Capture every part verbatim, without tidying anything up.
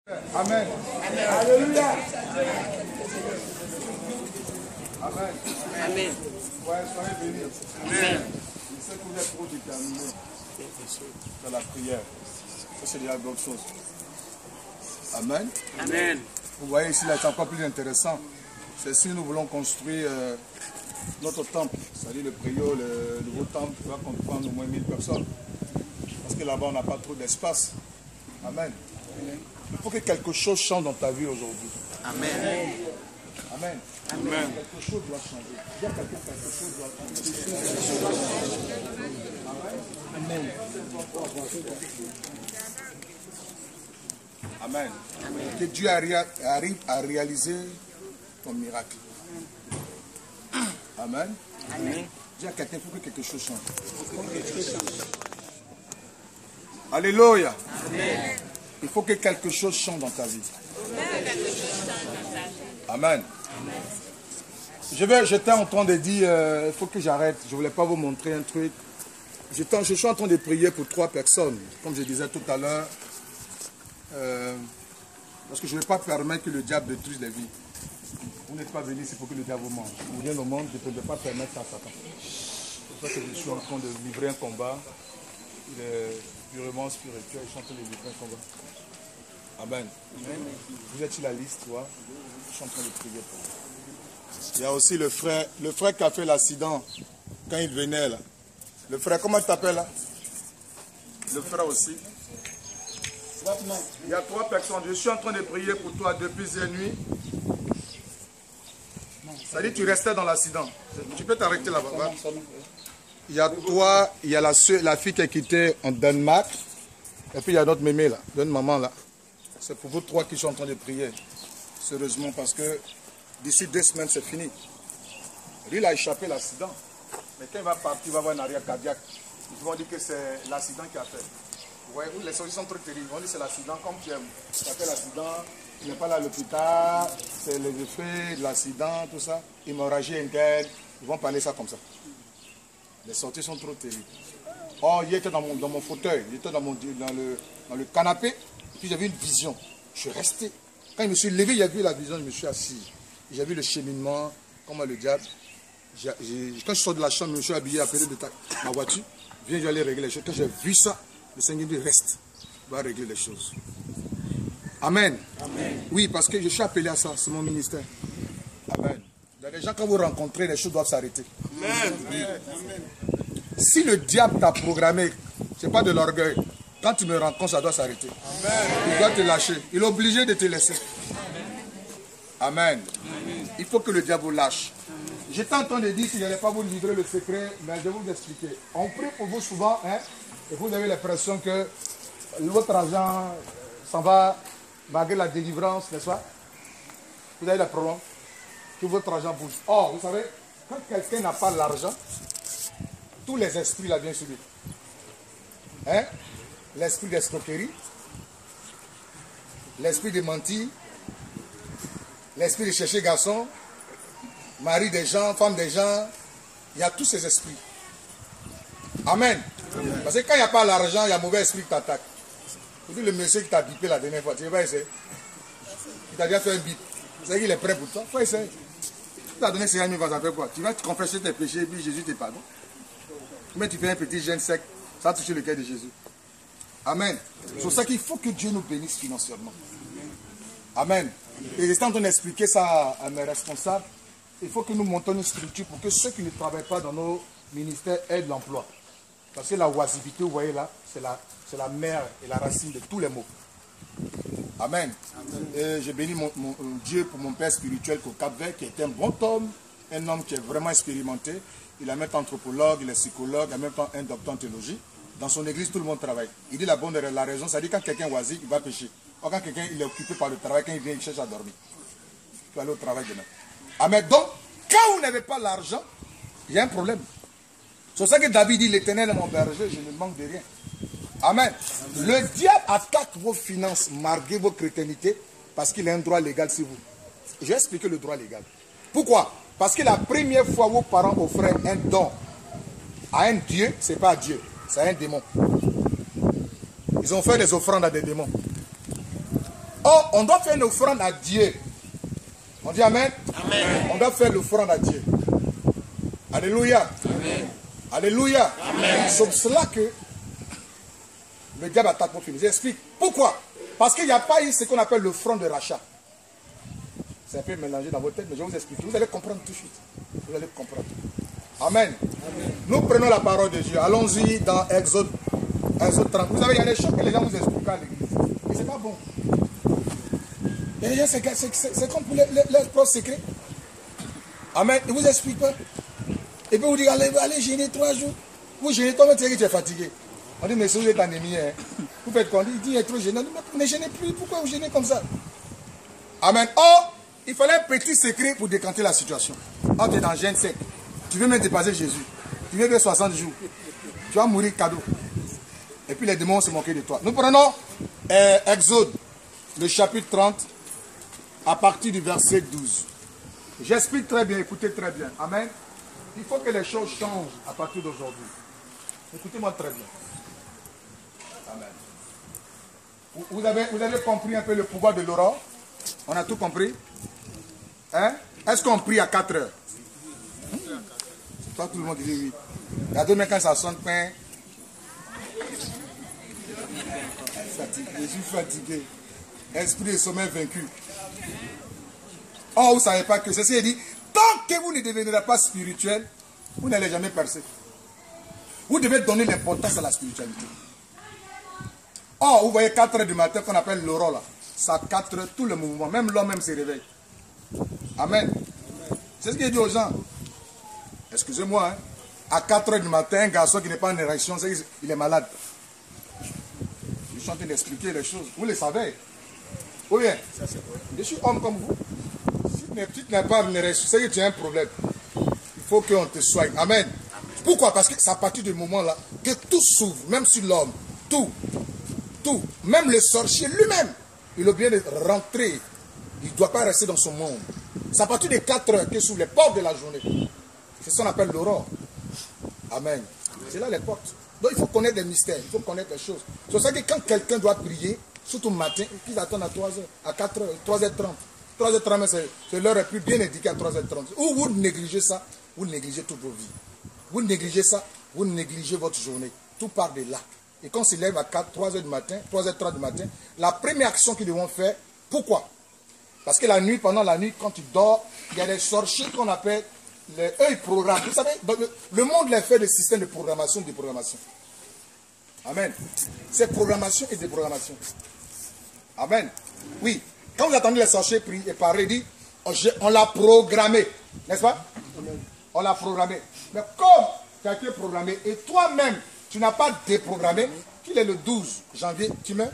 Amen. Alléluia. Amen. Amen. Ouais, soyez bénis. Amen. Je sais que vous êtes trop déterminés dans la prière. Ça, c'est déjà d'autres choses. Amen. Amen. Vous voyez ici, là, c'est encore plus intéressant. C'est si nous voulons construire euh, notre temple, c'est-à-dire le Préau, le nouveau temple, qui va comprendre au moins mille personnes. Parce que là-bas, on n'a pas trop d'espace. Amen. Il faut que quelque chose change dans ta vie aujourd'hui. Amen. Amen. Amen. Quelque chose doit changer. Il y a quelque, quelque chose doit changer. Amen. Amen. Amen. Que Dieu arrive à réaliser ton miracle. Amen. Amen. Dis à quelqu'un, il faut que quelque chose change. Alléluia. Amen. Il faut que quelque chose change dans ta vie. Amen. Je vais, j'étais en train de dire, euh, il faut que j'arrête. Je ne voulais pas vous montrer un truc. J'étais, je suis en train de prier pour trois personnes. Comme je disais tout à l'heure. Euh, parce que je ne vais pas permettre que le diable détruise les vies. Vous n'êtes pas venu ici pour que le diable vous mange. Vous venez au monde, je ne peux pas permettre ça à Satan. C'est pour ça que je suis en train de livrer un combat. Il est purement spirituel. Je suis en train de livrer un combat. Amen. Amen. Vous êtes sur la liste, toi. Je suis en train de prier pour vous. Il y a aussi le frère, le frère qui a fait l'accident quand il venait là. Le frère, comment tu t'appelles là? Le frère aussi. Il y a trois personnes. Je suis en train de prier pour toi depuis hier nuit. Ça dit que tu restais dans l'accident. Tu peux t'arrêter là-bas. Il y a toi, il y a la, soeur, la fille qui a quitté en Danemark. Et puis il y a notre mémé là, notre maman là. C'est pour vous trois qui sont en train de prier. Sérieusement, parce que d'ici deux semaines, c'est fini. Lui, il a échappé l'accident. Mais quand il va partir, il va avoir un arrêt cardiaque. Ils vont dire que c'est l'accident qui a fait. Vous voyez, les solutions sont très terribles. Ils vont dire que c'est l'accident, comme tu aimes. Tu as fait l'accident, tu n'es pas là à l'hôpital, c'est les effets de l'accident, tout ça. Hémorragie interne. Ils vont parler ça comme ça. Les sorties sont trop terribles. Oh, il était dans mon, dans mon fauteuil, il était dans, mon, dans, le, dans le canapé, et puis j'avais une vision. Je suis resté. Quand je me suis levé, il y a vu la vision, je me suis assis. J'ai vu le cheminement, comment le diable. J'ai, j'ai, quand je sors de la chambre, je me suis habillé, appelé de ta, ma voiture. Viens, je vais aller régler les choses. Quand j'ai vu ça, le Seigneur dit reste. Il va régler les choses. Amen. Amen. Oui, parce que je suis appelé à ça, c'est mon ministère. Amen. Il y a des gens, quand vous rencontrez, les choses doivent s'arrêter. Amen. Oui. Amen. Si le diable t'a programmé, ce n'est pas de l'orgueil. Quand tu me rencontres, ça doit s'arrêter. Il doit te lâcher. Il est obligé de te laisser. Amen. Amen. Il faut que le diable vous lâche. J'étais en train de dire que je n'allais pas vous livrer le secret, mais je vais vous expliquer. On prie pour vous souvent, hein, et vous avez l'impression que votre argent s'en va malgré la délivrance, n'est-ce pas? Vous avez le problème que votre argent bouge. Or, vous savez, quand quelqu'un n'a pas l'argent, tous les esprits là viennent sur lui. Hein? L'esprit d'escroquerie, l'esprit de mentir, l'esprit de chercher garçon, mari des gens, femme des gens, il y a tous ces esprits. Amen. Amen. Parce que quand il n'y a pas l'argent, il y a un mauvais esprit qui t'attaque. Vous dites le monsieur qui t'a bipé la dernière fois, tu vas essayer. Il t'a déjà fait un bip. Vous savez qu'il est prêt pour toi, il faut essayer. Tu t'as donné cinquante mille, vas faire quoi? Tu vas te confesser tes péchés et puis Jésus te pardonne. Mais tu fais un petit jeûne sec, ça va toucher le cœur de Jésus. Amen. C'est pour ça qu'il faut que Dieu nous bénisse financièrement. Amen. Et j'étais en train d'expliquer ça à mes responsables. Il faut que nous montons une structure pour que ceux qui ne travaillent pas dans nos ministères aient de l'emploi. Parce que la oisiveté, vous voyez là, c'est la, c'est la mère et la racine de tous les maux. Amen. Amen. Et je bénis mon, mon, mon Dieu pour mon père spirituel au Cap-Vert, qui est un bon homme, un homme qui est vraiment expérimenté. Il est même anthropologue, il est psychologue, il est même temps un docteur en théologie. Dans son église, tout le monde travaille. Il dit la bonne la raison, ça dit quand quelqu'un est oisif, il va pécher. Or, quand quelqu'un il est occupé par le travail, quand il vient, il cherche à dormir. Il peut aller au travail demain. Amen. Donc, quand vous n'avez pas l'argent, il y a un problème. C'est pour ça que David dit, l'Éternel est mon berger, je ne manque de rien. Amen. Le diable attaque vos finances, malgré vos chrétiennités, parce qu'il a un droit légal sur vous. Je vais expliquer le droit légal. Pourquoi? Parce que la première fois vos parents offraient un don à un Dieu, ce n'est pas Dieu, c'est un démon. Ils ont fait des offrandes à des démons. Or, on doit faire une offrande à Dieu. On dit amen? Amen. On doit faire l'offrande à Dieu. Alléluia. Amen. Alléluia. Amen. C'est pour cela que le diable attaque pour finir. J'explique. Pourquoi? Parce qu'il n'y a pas eu ce qu'on appelle l'offrande de rachat. C'est un peu mélangé dans votre tête, mais je vais vous expliquer. Vous allez comprendre tout de suite. Vous allez comprendre. Amen. Amen. Nous prenons la parole de Dieu. Allons-y dans Exode, Exode trente. Vous savez, il y a des choses que les gens vous expliquent à l'église. Et ce n'est pas bon. Et les gens, c'est comme pour les, les, leurs propres secrets. Amen. Ils ne vous expliquent pas. Et puis vous dites, allez, allez gêner trois jours. Vous gênez, toi-même, tu es fatigué. On dit, mais si vous êtes anémie, hein, vous faites quoi? Il dit, il est trop gênant. Mais ne gênez plus. Pourquoi vous gênez comme ça? Amen. Oh, il fallait un petit secret pour décanter la situation. Oh, tu es dans Genèse sept. Tu veux même dépasser Jésus. Tu veux faire soixante jours. Tu vas mourir cadeau. Et puis les démons vont se moquer de toi. Nous prenons euh, Exode, le chapitre trente, à partir du verset douze. J'explique très bien, écoutez très bien. Amen. Il faut que les choses changent à partir d'aujourd'hui. Écoutez-moi très bien. Amen. Vous avez, vous avez compris un peu le pouvoir de l'aurore? On a tout compris? Hein? Est-ce qu'on prie à quatre heures? Hum? Toi, tout le monde dit oui. Il y a demain quand ça sonne, pain. Fatigué, je suis fatigué. Esprit de sommeil vaincu. Oh, vous ne savez pas que ceci est dit, tant que vous ne deviendrez pas spirituel, vous n'allez jamais percer. Vous devez donner l'importance à la spiritualité. Oh, vous voyez quatre heures du matin qu'on appelle l'aurore là. Ça quatre heures, tout le mouvement, même l'homme même se réveille. Amen. C'est ce qu'il dit aux gens. Excusez-moi, hein. À quatre heures du matin, un garçon qui n'est pas en érection, il est malade. Je suis en train d'expliquer les choses. Vous le savez. Oui, bien. Je suis homme comme vous. Si tu n'as pas en érection, c'est que tu as un problème. Il faut qu'on te soigne. Amen. Pourquoi? Parce que c'est à partir du moment-là que tout s'ouvre, même sur l'homme. Tout. Tout. Même le sorcier lui-même, il a bien de rentrer. Il ne doit pas rester dans son monde. C'est à partir des quatre heures que s'ouvrent les portes de la journée. C'est ce qu'on appelle l'aurore. Amen. C'est là les portes. Donc il faut connaître les mystères, il faut connaître les choses. C'est pour ça que quand quelqu'un doit prier, surtout le matin, qu'ils attendent à trois heures, à quatre heures, trois heures trente. trois heures trente, c'est l'heure la plus bien indiquée à trois heures trente. Ou vous négligez ça, vous négligez toutes vos vies. Vous négligez ça, vous négligez votre journée. Tout part de là. Et quand on se lève à quatre, trois heures du matin, trois heures trente du matin, la première action qu'ils devront faire, pourquoi? Parce que la nuit, pendant la nuit, quand tu dors, il y a des sorciers qu'on appelle, les, eux ils programment. Vous savez, le, le monde les fait des systèmes de programmation, de déprogrammation. Amen. C'est programmation et déprogrammation. Amen. Oui. Quand vous attendez les sorciers prier et parler, dit, on l'a programmé. N'est-ce pas? Amen. On l'a programmé. Mais comme tu as été programmé et toi-même, tu n'as pas déprogrammé, qu'il est le douze janvier, tu meurs.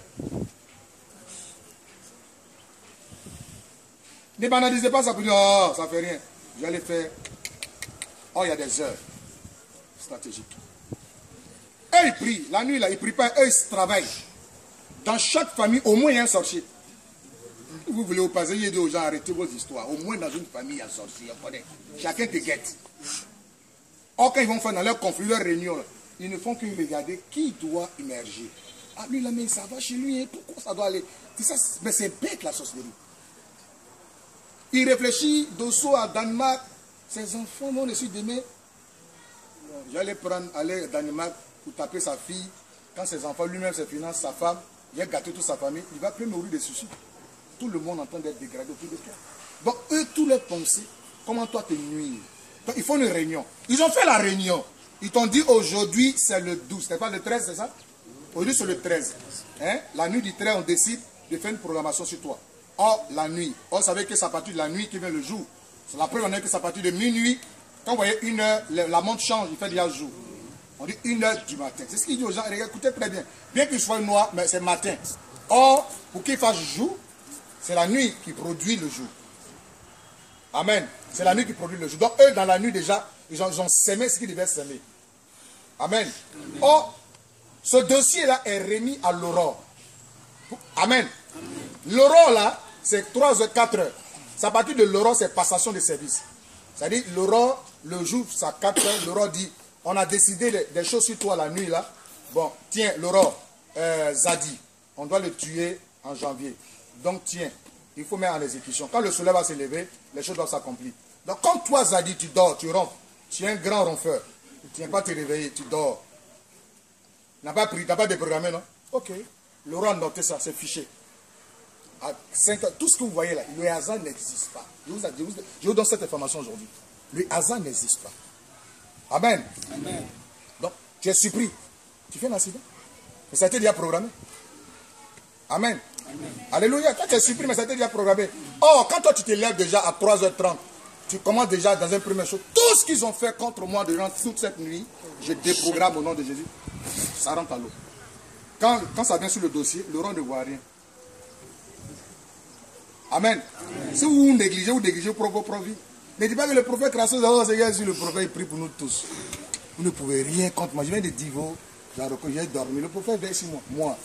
Ne banalisez pas ça pour dire, oh, ça ne fait rien. J'allais faire. Oh, il y a des heures stratégiques. Eux, ils prient. La nuit, là, ils ne prient pas. Eux, ils travaillent. Dans chaque famille, au moins, il y a un sorcier. Vous voulez vous passer, il y a aux gens, arrêtez vos histoires. Au moins, dans une famille, il y a un sorcier. Chacun te guette. Or, quand ils vont faire dans leur conflit, leur réunion, là, ils ne font que regarder qui doit émerger. Ah, lui, là, mais ça va chez lui. Hein. Pourquoi ça doit aller? Ça, mais c'est bête, la sorcellerie. Il réfléchit d'Osso à Danemark. Ses enfants vont dessus demain. J'allais prendre, aller au Danemark pour taper sa fille. Quand ses enfants, lui-même, ses finances, sa femme, il a gâté toute sa famille. Il va plus mourir de suicide. Tout le monde entend d'être dégradé autour de toi. Donc, eux, tous leurs pensées, comment toi te nuire? Donc, ils font une réunion. Ils ont fait la réunion. Ils t'ont dit aujourd'hui, c'est le douze. C'est pas le treize, c'est ça? Aujourd'hui, c'est le treize. Hein? La nuit du treize, on décide de faire une programmation sur toi. Or, la nuit. Or, vous savez que c'est à partir de la nuit qui vient le jour. C'est la preuve, on est que c'est à partir de minuit. Quand vous voyez une heure, la montre change, il fait déjà jour. On dit une heure du matin. C'est ce qu'il dit aux gens. Écoutez très bien. Bien qu'il soit noir, mais c'est matin. Or, pour qu'il fasse jour, c'est la nuit qui produit le jour. Amen. C'est la nuit qui produit le jour. Donc, eux, dans la nuit déjà, ils ont, ils ont sémé ce qu'ils devaient s'aimer. Amen. Amen. Or, ce dossier-là est remis à l'aurore. Amen. L'aurore, là, c'est trois heures, quatre heures. C'est à partir de l'aurore, c'est passation de service. C'est-à-dire, l'aurore, le jour, c'est à quatre heures. L'aurore dit, on a décidé des, des choses sur toi la nuit, là. Bon, tiens, l'aurore, euh, Zadi, on doit le tuer en janvier. Donc tiens, il faut mettre en exécution. Quand le soleil va se lever, les choses doivent s'accomplir. Donc quand toi, Zadi, tu dors, tu ronfles, tu es un grand ronfleur, tu n'as pas te réveiller, tu dors. Tu n'as pas pris, tu n'as pas déprogrammé, non? Ok. Le roi a noté ça, c'est fiché. À cinq heures, tout ce que vous voyez là, le hasard n'existe pas. Je vous, je, vous, je vous donne cette information aujourd'hui. Le hasard n'existe pas. Amen. Amen. Donc, tu es surpris. Tu fais un accident. Mais ça a été déjà programmé. Amen. Amen. Alléluia. Quand tu es surpris, mais ça a été déjà programmé. Or, quand toi tu te lèves déjà à trois heures trente, tu commences déjà dans un premier chose. Tout ce qu'ils ont fait contre moi durant toute cette nuit, je déprogramme au nom de Jésus. Ça rentre à l'eau. Quand, quand ça vient sur le dossier, le roi ne voit rien. Amen. Amen. Si vous négligez, vous négligez vos propres vies. Ne dites pas que le prophète Crassos, le prophète prie pour nous tous. Vous ne pouvez rien contre moi. Je viens de dire, j'ai dormi. Le prophète veille sur moi. Moi.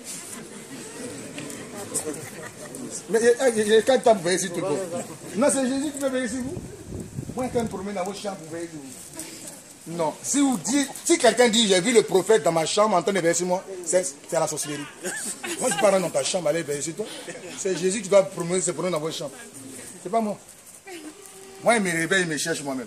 Mais quand tu as veillé sur tout le monde. Non, c'est Jésus qui peut veiller sur vous. Moi, quand je me promène dans vos chambres pour veiller sur vous. Non. Si vous dites, si quelqu'un dit, j'ai vu le prophète dans ma chambre en train de veiller sur moi, c'est la sorcellerie. Moi, je pars dans ta chambre, aller veiller sur toi. C'est Jésus qui doit promener, se promener dans vos chambres. C'est pas moi. Moi, il me réveille, il me cherche moi-même.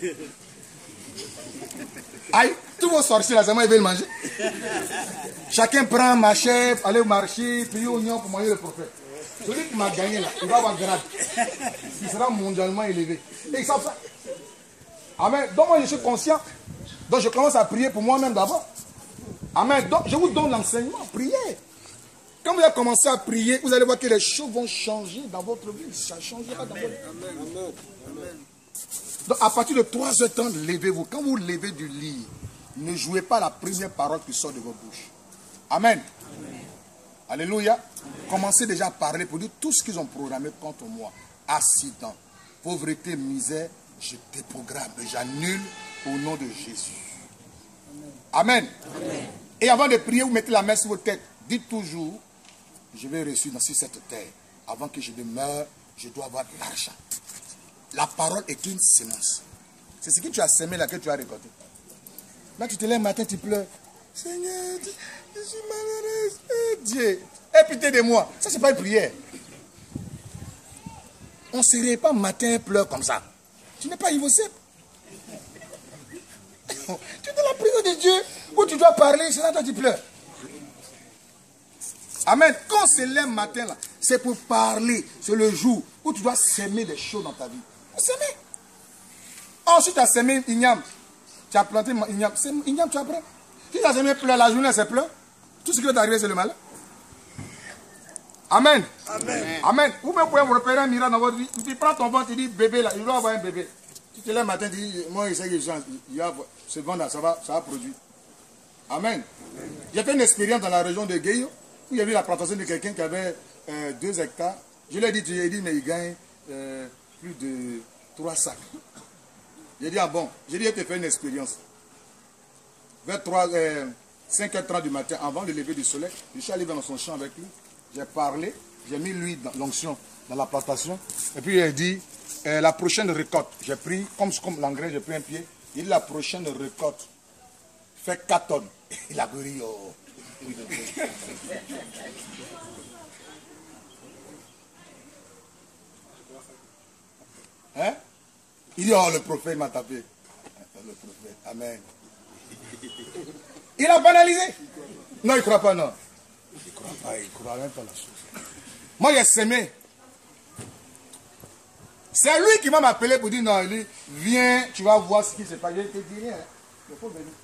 Aïe, tous vos sorciers là, c'est moi, ils veulent manger. Chacun prend ma chef, aller au marché, payer oignon pour manger le prophète. Celui qui m'a gagné là, il va avoir grade. Il sera mondialement élevé. Et ils savent ça. Amen. Donc moi, je suis conscient. Donc je commence à prier pour moi-même d'abord. Amen. Donc je vous donne l'enseignement. Priez. Quand vous allez commencer à prier, vous allez voir que les choses vont changer dans votre vie. Ça changera dans votre vie. Amen. Amen. Donc à partir de trois heures trente, levez-vous. Quand vous levez du lit, ne jouez pas la première parole qui sort de vos bouches. Amen. Amen. Alléluia. Amen. Commencez déjà à parler pour dire tout ce qu'ils ont programmé contre moi. Accident, pauvreté, misère, je déprogramme, j'annule au nom de Jésus. Amen. Amen. Et avant de prier, vous mettez la main sur votre tête. Dites toujours, je vais réussir dans cette terre. Avant que je demeure, je dois avoir de l'argent. La parole est une sémence. C'est ce que tu as semé là que tu as récolté. Là, tu te lèves le matin, tu pleures. Seigneur, je suis malheureuse. Eh, Dieu, aie pitié de moi. Ça, c'est pas une prière. On ne se réveille pas matin et pleure comme ça. Tu n'es pas impossible. Tu es dans la prison de Dieu où tu dois parler, c'est là que tu pleures. Amen. Quand on se lève matin, là, c'est pour parler. C'est le jour où tu dois s'aimer des choses dans ta vie. S'aimer. Ensuite, tu as semé igname. Tu as planté igname. Igname, tu apprends. Si tu as semé pleurs, la journée, c'est pleurs. Tout ce qui va t'arriver, c'est le mal. Amen. Amen. Amen. Vous pouvez vous repérer un miracle dans votre vie. Tu prends ton ventre, tu dis bébé là, il doit avoir un bébé. Tu te lèves le matin, tu dis, moi, je sais que il y a ce ventre là, ça va, ça va produire. Amen. J'ai fait une expérience dans la région de Gueyo, où il y avait la plantation de quelqu'un qui avait euh, deux hectares. Je lui ai dit, tu lui ai dit, mais il gagne euh, plus de trois sacs. J'ai dit, ah bon, j'ai dit, il te fait une expérience. Vers euh, cinq heures trente du matin, avant le lever du soleil, je suis allé dans son champ avec lui. J'ai parlé, j'ai mis l'huile dans l'onction dans la plantation. Et puis il a dit, euh, la prochaine récolte, j'ai pris, comme, comme l'engrais, j'ai pris un pied. Il dit, la prochaine récolte fait quatre tonnes. Il a guéri. Oh. Hein? Il dit, oh, le prophète m'a tapé. Le prophète, amen. Il a banalisé. Non, il ne croit pas, non. Il ne croit pas, il ne croit même pas la chose. Moi, j'ai semé. C'est lui qui m'a appelé pour dire, non, lui, viens, tu vas voir ce qui se passe. Je ne te dis rien. Il faut venir.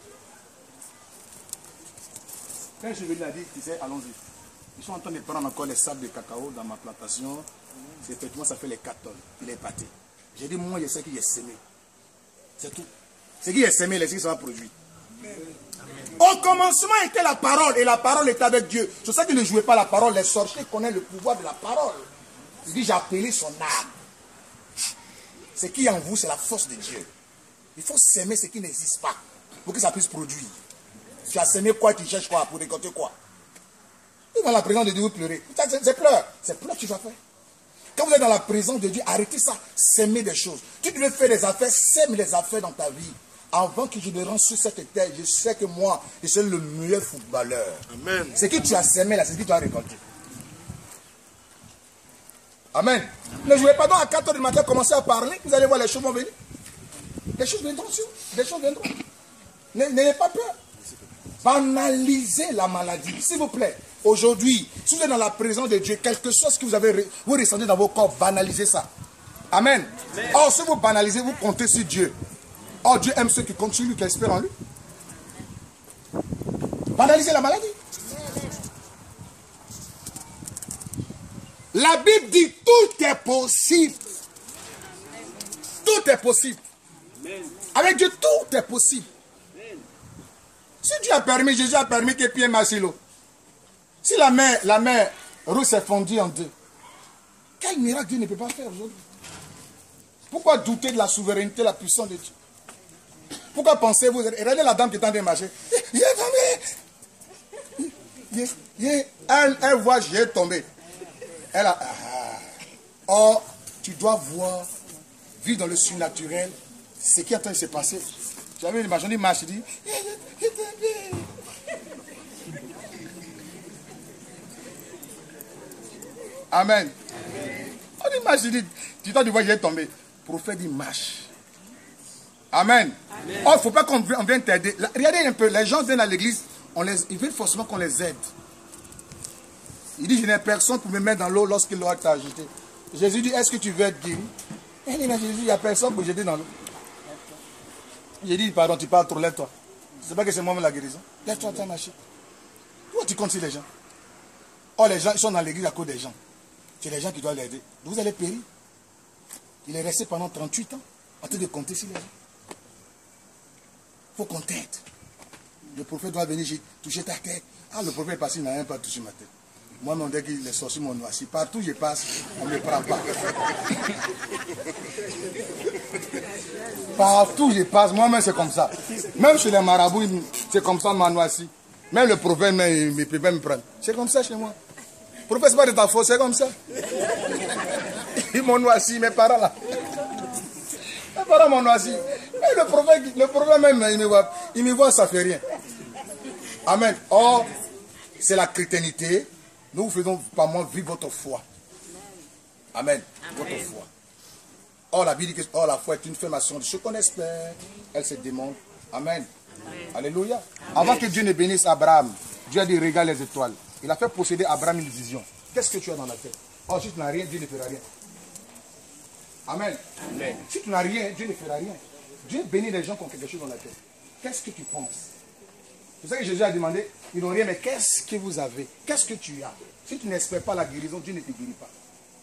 Quand je suis venu, il a dit, tu sais, allons-y. Ils sont en train de prendre encore les sables de cacao dans ma plantation. C'est effectivement, ça fait les quatre tonnes. Il est pâté. J'ai dit, moi, je sais qu'il est semé. C'est tout. Ce qui est semé, les ça va produire. Au commencement était la parole, et la parole était avec Dieu. C'est ça qu'ils ne jouaient pas la parole. Les sorciers connaissent le pouvoir de la parole. Il dit, j'ai appelé son âme. Ce qui est en vous, c'est la force de Dieu. Il faut s'aimer ce qui n'existe pas, pour que ça puisse produire. Tu as semé quoi, tu cherches quoi, pour récolter quoi? Et dans la présence de Dieu, vous pleurez. C'est pleurs. C'est pleurs que tu vas faire. Quand vous êtes dans la présence de Dieu, arrêtez ça. S'aimer des choses. Tu devais faire des affaires, sème les affaires dans ta vie. Avant que je ne rentre sur cette terre, je sais que moi, je suis le meilleur footballeur. Amen. Ce que tu as semé là, c'est ce que tu as récolté. Amen. Ne jouez pas donc à quatre heures du matin, commencez à parler, vous allez voir les choses vont venir. Les choses viendront sur vous. Les choses viendront. N'ayez pas peur. Banalisez la maladie. S'il vous plaît, aujourd'hui, si vous êtes dans la présence de Dieu, quelque chose que vous avez vous ressentez dans vos corps, banalisez ça. Amen. Amen. Or, si vous banalisez, vous comptez sur Dieu. Or, Dieu aime ceux qui comptent sur lui, qui espèrent en lui. Banalisez la maladie. La Bible dit tout est possible. Tout est possible. Avec Dieu, tout est possible. Si Dieu a permis, Jésus a permis que Pierre marche l'eau. Si la mer, la mer rouge est fondue en deux, quel miracle Dieu ne peut pas faire aujourd'hui? Pourquoi douter de la souveraineté, la puissance de Dieu? Pourquoi pensez-vous? Regardez la dame qui est en train de marcher. Il est tombé. Il est, il est, elle, elle voit, j'ai tombé. Elle a. Ah. Or, tu dois voir, vivre dans le surnaturel, ce qui est en train de se passer. Tu as vu l'image, on dit marche, il dit. Il est tombé. Amen. On dit marche, il dit. Tu dois voir, j'ai tombé. Le prophète dit marche. Amen. Amen. Oh, il ne faut pas qu'on vienne t'aider. Regardez un peu, les gens viennent à l'église, ils veulent forcément qu'on les aide. Il dit, je n'ai personne pour me mettre dans l'eau lorsque l'eau t'a agité. Jésus dit, est-ce que tu veux être guéri? Il dit, Jésus, il n'y a personne pour jeter dans l'eau. J'ai dit, pardon, tu parles trop, lève-toi. C'est pas que c'est moi-même la guérison. Lève-toi, t'as marché. Pourquoi tu comptes sur les gens? Oh, les gens, ils sont dans l'église à cause des gens. C'est les gens qui doivent l'aider. Vous allez périr. Il est resté pendant trente-huit ans en train de compter sur les gens. Il faut qu'on t'aide. Le prophète doit venir toucher ta tête. Ah, le prophète est passé, il n'a même pas touché ma tête. Moi, mon dès qu'il est sorti mon noisy. Partout où je passe, on ne me prend pas. Partout où je passe, moi-même c'est comme ça. Même chez les marabouts, c'est comme ça, mon noisy. Même le prophète, il ne peut pas me prendre. C'est comme ça chez moi. Le prophète, ce n'est pas de ta faute, c'est comme ça. Ils m'ont noisy, mes parents là. Mes parents m'ont noisy. Et le prophète, le prophète même, il me voit, il me voit, ça ne fait rien. Amen. Or, c'est la chrétienté. Nous vous faisons pas moins vivre votre foi. Amen. Amen. Votre foi. Or, la Bible dit que or, la foi est une formation de ce qu'on espère. Elle se demande. Amen. Amen. Alléluia. Amen. Avant que Dieu ne bénisse Abraham, Dieu a dit regarde les étoiles. Il a fait posséder Abraham une vision. Qu'est-ce que tu as dans la tête? Or, si tu n'as rien, Dieu ne fera rien. Amen. Amen. Si tu n'as rien, Dieu ne fera rien. Dieu bénit les gens qui ont quelque chose dans la tête. Qu'est-ce que tu penses? C'est ça que Jésus a demandé, ils n'ont rien, mais qu'est-ce que vous avez? Qu'est-ce que tu as? Si tu n'espères pas la guérison, Dieu ne te guérit pas.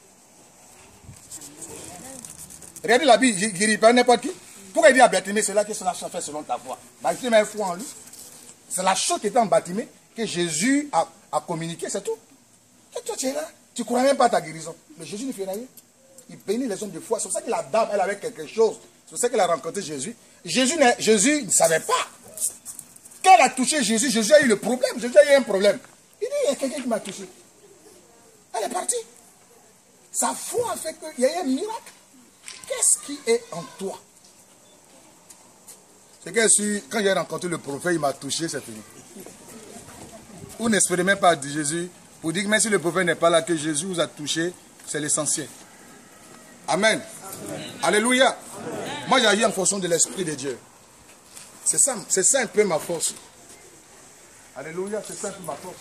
Regardez la Bible, il ne guérit pas n'importe qui. Pourquoi il dit à Bartimée, c'est là que cela soit fait selon ta foi? Bartimée a foi en lui. C'est la chose qui était en Bartimée que Jésus a, a communiqué, c'est tout. Et toi, tu es là, tu ne crois même pas à ta guérison. Mais Jésus ne fait rien. Il bénit les hommes de foi. C'est pour ça que la dame, elle avait quelque chose. C'est pour ça qu'elle a rencontré Jésus. Jésus, Jésus ne savait pas. Quand elle a touché Jésus, Jésus a eu le problème. Jésus a eu un problème. Il dit, il y a quelqu'un qui m'a touché. Elle est partie. Sa foi a fait qu'il y a eu un miracle. Qu'est-ce qui est en toi? C'est que quand j'ai rencontré le prophète, il m'a touché, c'est fini. Vous n'espérez même pas de Jésus pour dire que même si le prophète n'est pas là, que Jésus vous a touché, c'est l'essentiel. Amen. Amen. Alléluia. Amen. Moi, j'ai agi en fonction de l'Esprit de Dieu. C'est ça, c'est ça un peu ma force. Alléluia, c'est ça un peu ma force.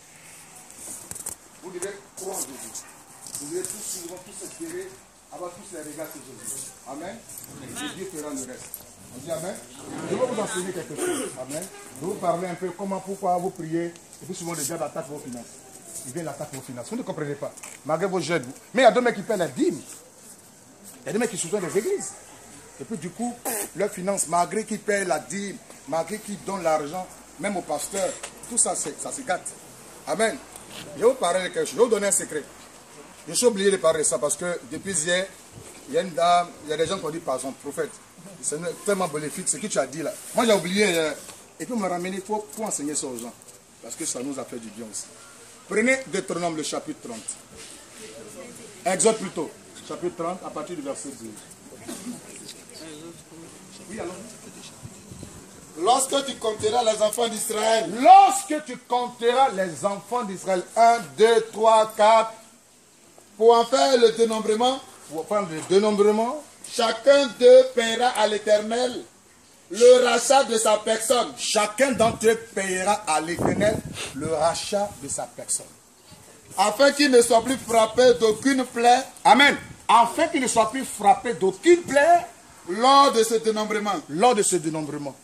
Vous devez croire en Jésus. Vous devez tous souvent tous espérer, avoir tous les regards sur Jésus. Amen. Et Dieu fera le reste. On dit Amen. Je vais vous enseigner quelque chose. Amen. Je vais vous parler un peu comment, pourquoi vous priez. Et puis souvent les gens attaquent vos finances. Ils viennent attaquer vos finances. Vous ne comprenez pas. Malgré vos jeunes. Mais il y a deux mecs qui paient la dîme. Il y a des mecs qui soutiennent les églises. Et puis du coup, leurs finances, malgré qu'ils payent la dîme, malgré qu'ils donnent l'argent, même au pasteur, tout ça, ça se gâte. Amen. Je vais vous parler de quelque chose. Je vais vous donner un secret. Je suis obligé de parler de ça parce que depuis hier, il y a une dame, il y a des gens qui ont dit par son prophète. C'est tellement bénéfique ce que tu as dit là. Moi j'ai oublié. Euh, et puis on m'a ramené, il faut, faut enseigner ça aux gens. Parce que ça nous a fait du bien aussi. Prenez Deutéronome, le chapitre trente. Exode plutôt. Chapitre trente, à partir du verset douze. Oui, alors. Lorsque tu compteras les enfants d'Israël. Lorsque tu compteras les enfants d'Israël. un, deux, trois, quatre. Pour en faire le dénombrement, pour faire le dénombrement, chacun d'eux paiera à l'Éternel le rachat de sa personne. Chacun d'entre eux paiera à l'Éternel le rachat de sa personne. Afin qu'il ne soit plus frappé d'aucune plaie. Amen. Afin qu'il ne soit plus frappé d'aucune plaie lors de ce dénombrement. Lors de ce dénombrement.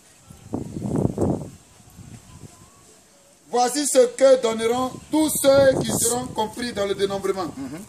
Voici ce que donneront tous ceux qui seront compris dans le dénombrement. Mm-hmm.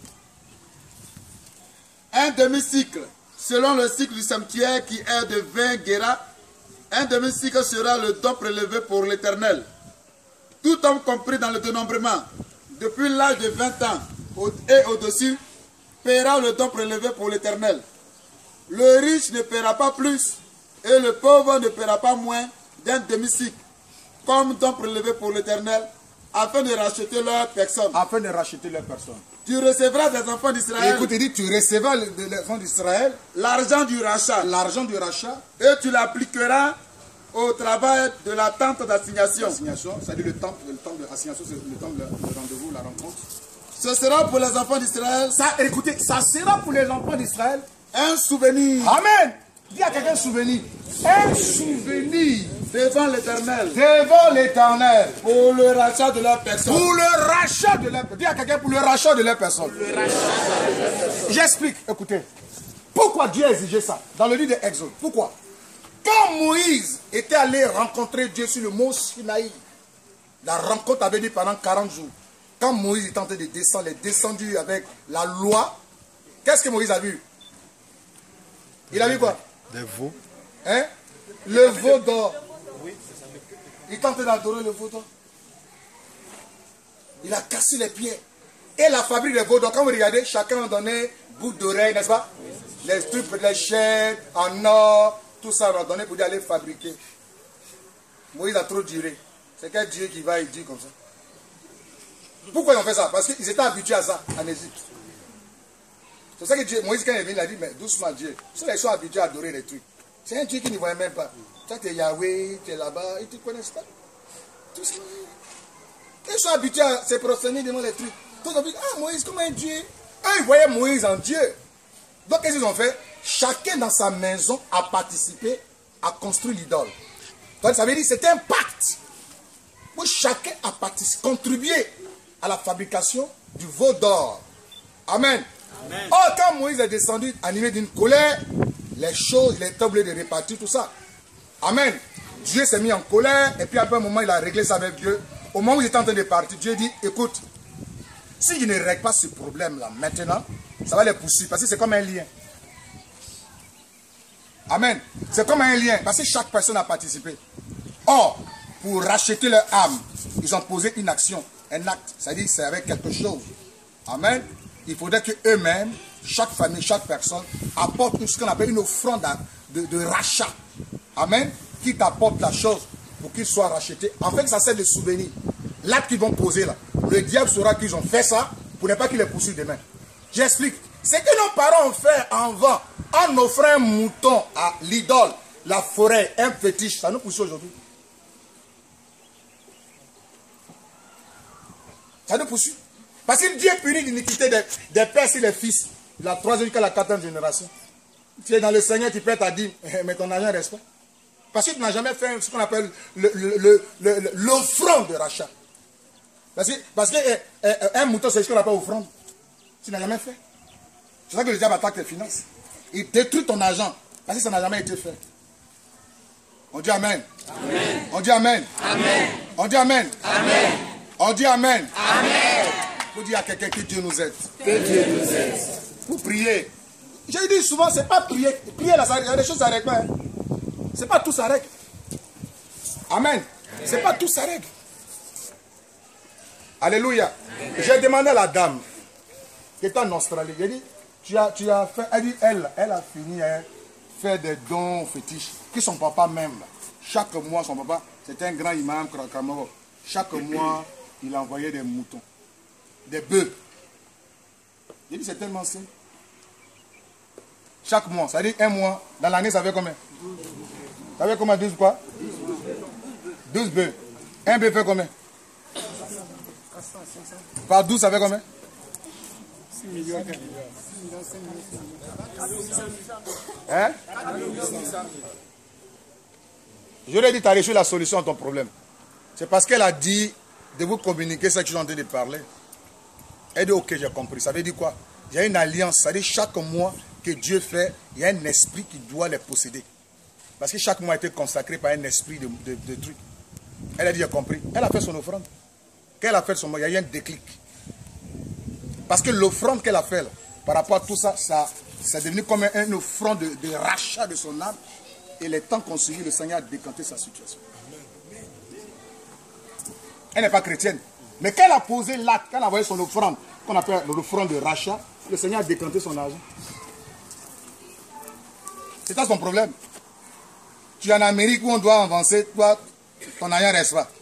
Un demi-cycle, selon le cycle du cimetière qui est de vingt guéras, un demi-cycle sera le don prélevé pour l'Éternel. Tout homme compris dans le dénombrement, depuis l'âge de vingt ans et au-dessus, paiera le don prélevé pour l'Éternel. Le riche ne paiera pas plus et le pauvre ne paiera pas moins d'un demi-cycle, comme don prélevé pour l'Éternel, afin de racheter leur personne. Afin de racheter leur personne. Tu recevras des enfants d'Israël. Écoute, il dit, tu recevras des enfants d'Israël l'argent du rachat. L'argent du rachat. Et tu l'appliqueras au travail de la tente d'assignation. L'assignation, c'est-à-dire le temps, le temps de l'assignation, c'est le temps de rendez-vous, la rencontre. Ce sera pour les enfants d'Israël. Ça, écoutez, ça sera pour les enfants d'Israël un souvenir. Amen. Dis à quelqu'un souvenir. Un souvenir. Devant l'Éternel. Devant l'Éternel. Pour le rachat de leur personne. Pour le rachat de leur personne. Dis à quelqu'un pour le rachat de leur personne. J'explique. Écoutez. Pourquoi Dieu a exigé ça dans le livre de Exode? Pourquoi? Quand Moïse était allé rencontrer Dieu sur le mont Sinaï, la rencontre avait dit pendant quarante jours. Quand Moïse est en train de descendre, il est descendu avec la loi. Qu'est-ce que Moïse a vu? Il a vu quoi? Des veaux. Hein? Le veau d'or. Il est en train d'adorer le veau d'or. Il a cassé les pieds. Et la fabrique des veaux d'or, quand vous regardez, chacun a donné bout d'oreille, n'est-ce pas? Les trucs, les chaînes en or, tout ça, on a donné pour aller fabriquer. Moïse a trop duré. C'est quel Dieu qui va et dit comme ça? Pourquoi ils ont fait ça? Parce qu'ils étaient habitués à ça en Égypte. C'est ça que Dieu, Moïse, quand il est venu, il a dit, mais doucement Dieu. Ceux-là, ils sont habitués à adorer les trucs. C'est un Dieu qui ne voit même pas. Toi, tu es Yahweh, tu es là-bas, ils ne te connaissent pas. Tout ça. Ils sont habitués à se prosterner devant les trucs. Donc, ils ont dit, ah, Moïse, comment un Dieu? Eux, ils voyaient Moïse en Dieu. Donc, qu'est-ce qu'ils ont fait? Chacun dans sa maison a participé à construire l'idole. Donc, ça veut dire que c'était un pacte. Où chacun a participé, contribué à la fabrication du veau d'or. Amen. Amen. Or, quand Moïse est descendu, animé d'une colère, les choses, il est obligé de répartir tout ça. Amen. Dieu s'est mis en colère, et puis après un moment, il a réglé ça avec Dieu. Au moment où il était en train de partir, Dieu dit, écoute, si je ne règle pas ce problème-là maintenant, ça va les poursuivre, parce que c'est comme un lien. Amen. C'est comme un lien, parce que chaque personne a participé. Or, pour racheter leur âme, ils ont posé une action, un acte, c'est-à-dire c'est avec quelque chose. Amen. Il faudrait qu'eux-mêmes, chaque famille, chaque personne, apporte ce qu'on appelle une offrande de, de rachat. Amen. Qui t'apporte la chose pour qu'il soit racheté. En fait, ça sert de souvenir. L'acte qu'ils vont poser là, le diable saura qu'ils ont fait ça pour ne pas qu'il les poursuive demain. J'explique. Ce que nos parents ont fait avant, en offrant un mouton à l'idole, la forêt, un fétiche, ça nous poursuit aujourd'hui. Ça nous poursuit. Parce que Dieu punit l'iniquité des, des pères et des fils. La troisième jusqu'à la quatrième génération. Tu es dans le Seigneur, tu perds ta dîme, mais ton argent reste pas. Parce que tu n'as jamais fait ce qu'on appelle l'offrande de rachat. Parce que, parce que eh, eh, un mouton, c'est ce qu'on appelle offrande. Tu n'as jamais fait. C'est ça que le diable attaque tes finances. Il détruit ton argent. Parce que ça n'a jamais été fait. On dit Amen. Amen. On dit Amen. Amen. On dit Amen. Amen. On dit Amen. Amen. Pour dire à quelqu'un que Dieu nous aide. Que Dieu nous aide. Pour prier. Je dis souvent, c'est pas prier. Prier là, il y a des choses ça règle pas. Hein. C'est pas tout ça règle. Amen. C'est pas tout ça règle. Alléluia. J'ai demandé à la dame qui est en Australie. J'ai dit, tu as, tu as fait. Elle dit, elle, elle a fini à faire des dons fétiches. Que son papa même. Chaque mois, son papa, c'était un grand imam, Kramoro. Chaque mois, il envoyait des moutons. Des bœufs. J'ai dit, c'est tellement simple. Chaque mois, ça veut dire un mois. Dans l'année, ça fait combien? Ça fait combien? douze quoi? douze bœufs. Un bœuf fait combien? Par douze, ça fait combien? Hein? J'aurais dit, tu as reçu la solution à ton problème. C'est parce qu'elle a dit de vous communiquer ce que je suis en train de parler. Elle dit, ok, j'ai compris. Ça veut dire quoi? Il y a une alliance. Ça veut dire chaque mois que Dieu fait, il y a un esprit qui doit les posséder. Parce que chaque mois a été consacré par un esprit de, de, de trucs. Elle a dit, j'ai compris. Elle a fait son offrande. Quand elle a fait son mois, il y a eu un déclic. Parce que l'offrande qu'elle a fait, là, par rapport à tout ça, ça, ça est devenu comme une offrande de, de rachat de son âme. Et les temps qu'on suivi, le Seigneur a décanté sa situation. Elle n'est pas chrétienne. Mais quand elle a posé l'acte, quand elle a envoyé son offrande, qu'on appelle l'offrande de rachat, le Seigneur a décanté son argent. C'est ça son problème. Tu es en Amérique où on doit avancer, toi, ton argent ne reste pas.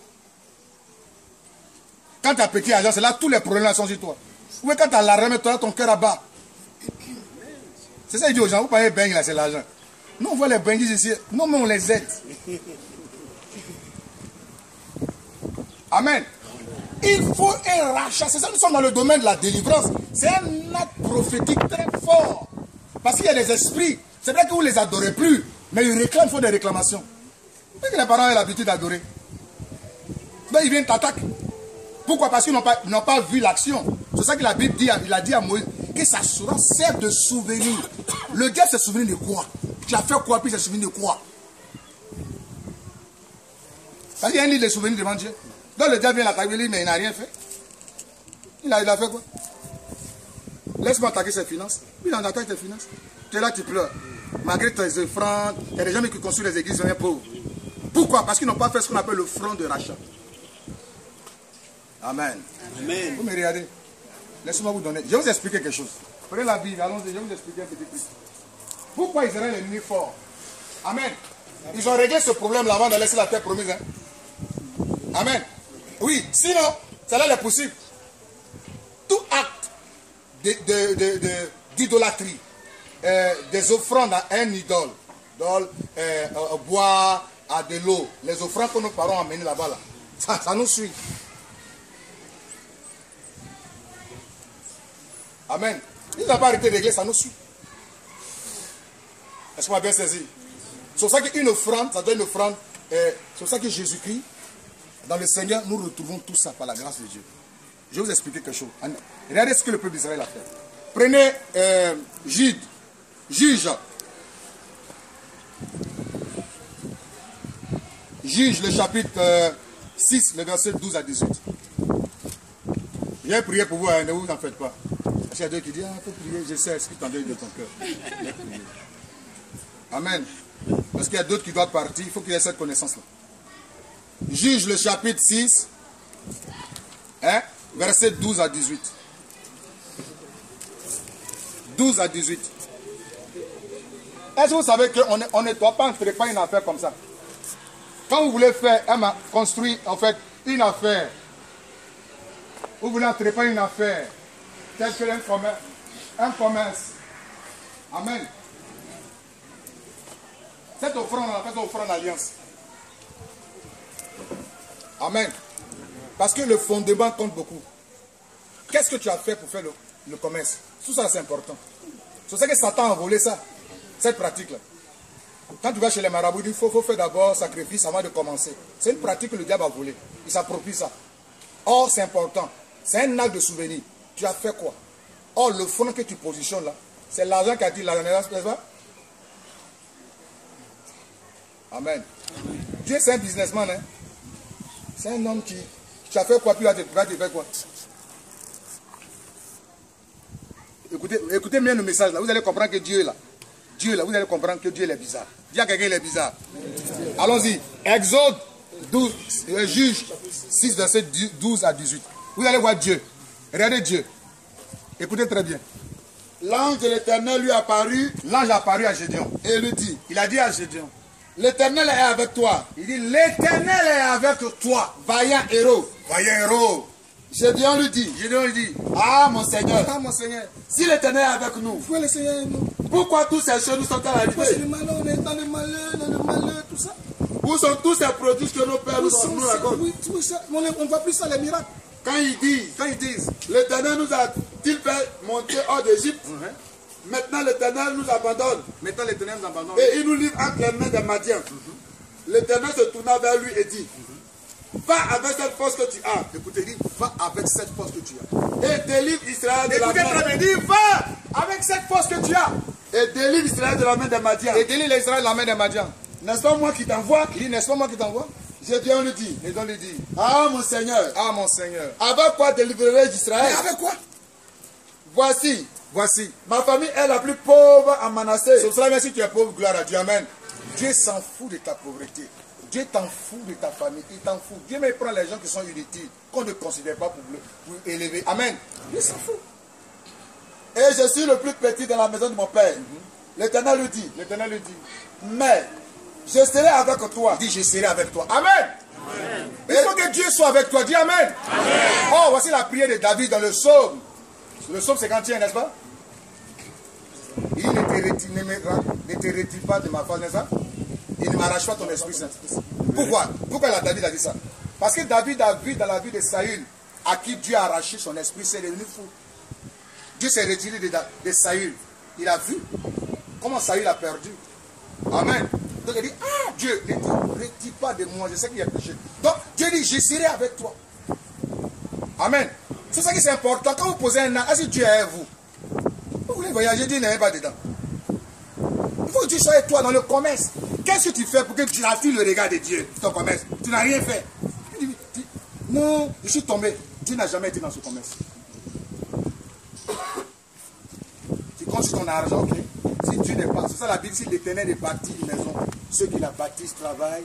Quand tu as petit argent, c'est là tous les problèmes sont sur toi. Ou quand tu as l'argent, mais toi, ton cœur à bas. C'est ça qu'il dit aux gens, vous parlez beigne là, c'est l'argent. Nous, on voit les beignets ici. Non, mais on les aide. Amen. Il faut un rachat. C'est ça, nous sommes dans le domaine de la délivrance. C'est un acte prophétique très fort. Parce qu'il y a des esprits. C'est vrai que vous ne les adorez plus. Mais ils réclament, il faut des réclamations. Parce que les parents ont l'habitude d'adorer. Donc ils viennent t'attaquer. Pourquoi? Parce qu'ils n'ont pas, n'ont pas vu l'action. C'est ça que la Bible dit, il a dit à Moïse, que ça sera sert de souvenir. Le diable se souvient de quoi? Tu as fait quoi, puis il se souvient de quoi? Parce qu'il y a un livre de souvenirs devant Dieu. Donc le diable vient l'attaquer, mais il n'a rien fait. Il a, il a fait quoi? Laisse-moi attaquer ses finances. Puis il en attaque tes finances. Tu es là, tu pleures. Malgré tes offrandes, il y a des gens qui construisent les églises, ils sont bien pauvres. Pourquoi? Parce qu'ils n'ont pas fait ce qu'on appelle le front de rachat. Amen. Amen. Vous me regardez. Laissez-moi vous donner. Je vais vous expliquer quelque chose. Prenez la Bible, allons-y, je vais vous expliquer un petit peu. Pourquoi Israël est ennemi fort? Amen. Ils ont réglé ce problème-là avant de laisser la terre promise. Hein? Amen. Oui, sinon, cela est possible. Tout acte d'idolâtrie, de, de, de, euh, des offrandes à un idole, idole euh, euh, bois, à de l'eau, les offrandes que nos parents ont amenées là-bas, là, ça, ça nous suit. Amen. Il n'a pas arrêté de régler, ça nous suit. Est-ce qu'on va bien saisir? C'est pour ça qu'une offrande, ça doit être une offrande. Euh, c'est pour ça que Jésus-Christ, dans le Seigneur, nous retrouvons tout ça par la grâce de Dieu. Je vais vous expliquer quelque chose. Regardez ce que le peuple d'Israël a fait. Prenez euh, Jude, Juge. Juge, le chapitre euh, six, le verset douze à dix-huit. J'ai prié pour vous, hein, ne vous en faites pas. Il y a Dieu qui dit, ah, il faut prier, je sais ce qui t'en donne de ton cœur. Amen. Parce qu'il y a d'autres qui doivent partir, il faut qu'il y ait cette connaissance-là. Juge le chapitre six, hein, verset douze à dix-huit. douze à dix-huit. Est-ce que vous savez qu'on on ne doit pas entrer pas une affaire comme ça? Quand vous voulez faire, hein, construire en fait une affaire, vous voulez entrer pas une affaire, tel que un commerce, un commerce. Amen. Cette offrande, on appelle cette offrande d'alliance. Amen. Parce que le fondement compte beaucoup. Qu'est-ce que tu as fait pour faire le, le commerce? Tout ça, c'est important. C'est ça que Satan a volé ça, cette pratique-là. Quand tu vas chez les marabouts, il faut, faut faire d'abord sacrifice avant de commencer. C'est une pratique que le diable a volée. Il s'approprie ça. Or, c'est important. C'est un acte de souvenir. Tu as fait quoi? Or, le fond que tu positionnes là, c'est l'argent qui a dit l'argent, n'est-ce pas? Amen. Amen. Dieu, c'est un businessman. Hein? C'est un homme qui... Tu as fait quoi, puis tu vas te faire quoi? Écoutez, écoutez bien le message là. Vous allez comprendre que Dieu est là. Dieu est là. Vous allez comprendre que Dieu il est bizarre. Dis à quelqu'un il est bizarre. Allons-y. Exode douze, euh, Juge six, verset douze à dix-huit. Vous allez voir Dieu. Regardez Dieu. Écoutez très bien. L'ange de l'Éternel lui apparut. L'ange a apparu à Gédéon. Et lui dit. Il a dit à Gédéon. L'Éternel est avec toi. Il dit, l'Éternel est avec toi. Vaillant héros. Vaillant héros. Gédéon lui dit. Gédéon lui dit. Ah mon Seigneur. Ah mon Seigneur. Si l'Éternel est avec nous. Pourquoi le Seigneur est nous? Pourquoi tous ces choses nous sont arrivées? Parce que le malheur, on est dans le malheur, dans le malheur, tout ça. Où sont tous ces produits que nos pères nous ont nous racontent? Oui, tout ça. On ne voit plus ça, les miracles. Quand ils disent, quand ils disent, l'Éternel nous a-t-il fait monter hors d'Égypte? Mm-hmm. Maintenant l'Éternel nous abandonne. Maintenant l'Éternel nous abandonne. Et il nous livre entre les mains des Madiens. Mm-hmm. L'Éternel se tourna vers lui et dit, mm-hmm. va avec cette force que tu as. Écoutez, dit, va avec cette force que tu as. Et délivre Israël de Écoutez, la main. très bien, dit, va avec cette force que tu as. Et délivre Israël de la main des Madiens. Et délivre Israël de la main des Madiens. N'est-ce pas moi qui t'envoie? Il dit, n'est-ce pas moi qui t'envoie? Gédéon lui dit. Gédéon lui dit. Ah mon Seigneur. Ah mon Seigneur. Avec quoi délivrerai-je Israël? Mais avec quoi? Voici. Voici. Ma famille est la plus pauvre à Manassé. C'est cela, même si tu es pauvre, gloire à Dieu. Amen. Dieu s'en fout de ta pauvreté. Dieu t'en fout de ta famille. Il t'en fout. Dieu même prend les gens qui sont inutiles, qu'on ne considère pas pour, pour élever. Amen. Dieu s'en fout. Et je suis le plus petit dans la maison de mon père. Mm-hmm. L'Éternel lui dit. L'Éternel lui dit. Mais je serai avec toi. Il dit, je serai avec toi. Amen. Amen. Il faut que Dieu soit avec toi. Dis Amen. Amen. Oh, voici la prière de David dans le psaume. Le psaume cinquante-et un, n'est-ce pas? Il ne te retire, ne, ne te retire pas de ma face, n'est-ce pas? Il ne m'arrache pas ton Esprit Saint. Pourquoi? Pourquoi la David a dit ça? Parce que David a vu dans la vie de Saül, à qui Dieu a arraché son Esprit, c'est devenu fou. Dieu s'est retiré de, de Saül. Il a vu comment Saül a perdu. Amen. Donc il dit, ah Dieu, ne te retire pas de moi, je sais qu'il y a péché. Donc Dieu dit, je serai avec toi. Amen. C'est ça qui est important. Quand vous posez un acte, est-ce que Dieu est avec vous? Vous voulez voyager, Dieu n'est pas dedans. Il faut que Dieu soit avec toi dans le commerce. Qu'est-ce que tu fais pour que tu attires le regard de Dieu, ton commerce? Tu n'as rien fait. Non, je suis tombé. Dieu n'a jamais été dans ce commerce. Tu comptes sur ton argent, ok? Si Dieu n'est pas, c'est ça la Bible, si l'Éternel est bâti une maison, ceux qui la bâtissent travaillent.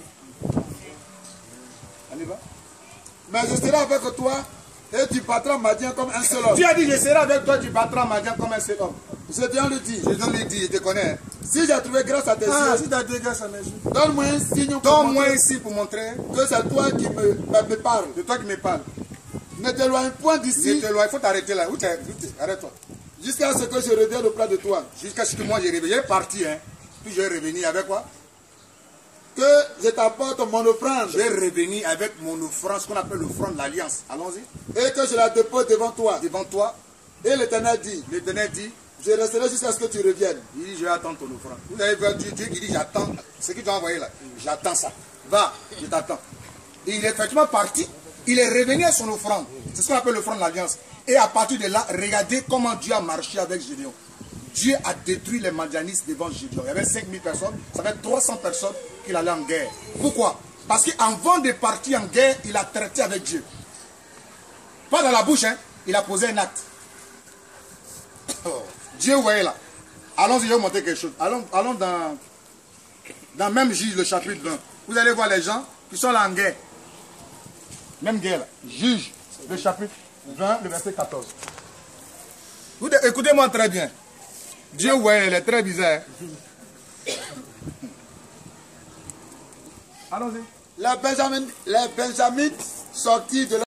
On y va? Mais je serai avec toi et tu battras Madien comme un seul homme. Dieu a dit, je serai avec toi, tu battras Madien comme un seul homme. Gédéon lui dit. Gédéon lui dit, il te connaît. Si j'ai trouvé grâce à tes ah, yeux, si tu as trouvé grâce à mes yeux, donne-moi un signe. Donne-moi un signe pour montrer que c'est toi qui me, me parle. C'est toi qui me parle. Ne t'éloigne point d'ici. Ne t'éloigne, il faut t'arrêter là. Où t'es? Arrête-toi. Jusqu'à ce que je revienne auprès de toi. Jusqu'à ce que moi je revienne. Je vais partir, hein. Puis je vais revenir avec quoi? Que je t'apporte mon offrande. Je vais revenir avec mon offrande, ce qu'on appelle l'offrande de l'alliance. Allons-y. Et que je la dépose devant toi. Devant toi. Et l'Éternel dit. L'Éternel dit. Je resterai jusqu'à ce que tu reviennes. Il dit, je vais attendre ton offrande. Vous avez vu Dieu, Dieu qui dit, j'attends. Ce qu'il t'a envoyé là. J'attends ça. Va, je t'attends. Et il est effectivement parti. Il est revenu à son offrande. C'est ce qu'on appelle l'offrande de l'alliance. Et à partir de là, regardez comment Dieu a marché avec Gédéon. Dieu a détruit les Madianistes devant Gédéon. Il y avait cinq mille personnes, ça fait trois cents personnes qu'il allait en guerre. Pourquoi? Parce qu'avant de partir en guerre, il a traité avec Dieu. Pas dans la bouche, hein. Il a posé un acte. Oh. Dieu, vous voyez là. Allons-y, je vais vous montrer quelque chose. Allons, allons dans, dans même Juge, le chapitre vingt. Vous allez voir les gens qui sont là en guerre. Même guerre là. Juge, le chapitre vingt, le verset quatorze. Écoutez-moi très bien. Dieu, ouais, il est très bizarre. Allons-y. Les Benjaminites sortis de